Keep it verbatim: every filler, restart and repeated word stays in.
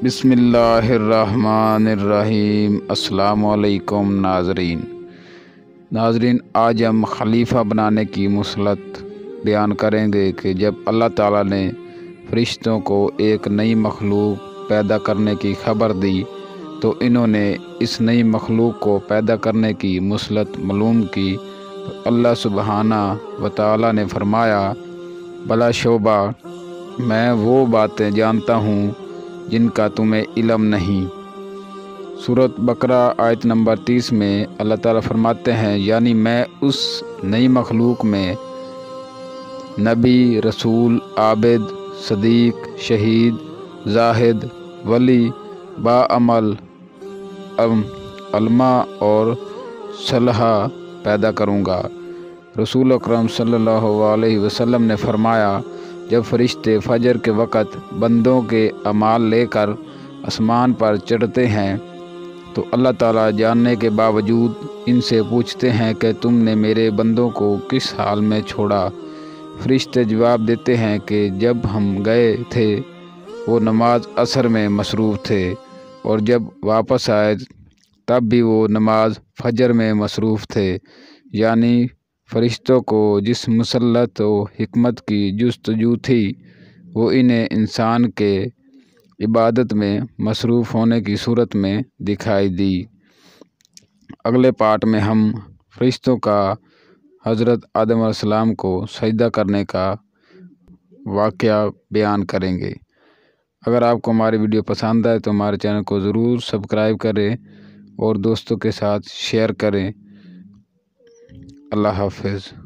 बिस्मिल्लाहिर्रहमानिर्रहीम। अस्सलामु अलैकुम नाजरीन नाजरीन आज हम खलीफा बनाने की मुसलत बयान करेंगे कि जब अल्लाह ताला ने फरिश्तों को एक नई मखलूक पैदा करने की खबर दी तो इन्होंने इस नई मखलूक को पैदा करने की मुसलत मालूम की। तो अल्लाह सुबहाना व तआला ने फरमाया, भला शोबा मैं वो बातें जानता हूँ जिनका तुम्हें इल्म नहीं। सूरत बकरा आयत नंबर तीस में अल्लाह ताला फरमाते हैं, यानी मैं उस नई मखलूक में नबी, रसूल, आबिद, सदीक, शहीद, जाहिद, वली, बाअमल, अलमा और सलहा पैदा करूँगा। रसूल अकरम सल्लल्लाहु अलैहि वसल्लम ने फरमाया, जब फरिश्ते फजर के वक़्त बंदों के अमाल लेकर आसमान पर चढ़ते हैं तो अल्लाह ताला जानने के बावजूद इनसे पूछते हैं कि तुमने मेरे बंदों को किस हाल में छोड़ा। फरिश्ते जवाब देते हैं कि जब हम गए थे वो नमाज असर में मसरूफ़ थे और जब वापस आए तब भी वो नमाज फजर में मसरूफ़ थे। यानी फरिश्तों को जिस मुसल्लत व हिकमत की जुस्तजू थी वो इन्हें इंसान के इबादत में मसरूफ़ होने की सूरत में दिखाई दी। अगले पार्ट में हम फरिश्तों का हज़रत आदम अलैहिस्सलाम को सजदा करने का वाक़या बयान करेंगे। अगर आपको हमारी वीडियो पसंद आए तो हमारे चैनल को ज़रूर सब्सक्राइब करें और दोस्तों के साथ शेयर करें। अल्लाह हाफ़िज़।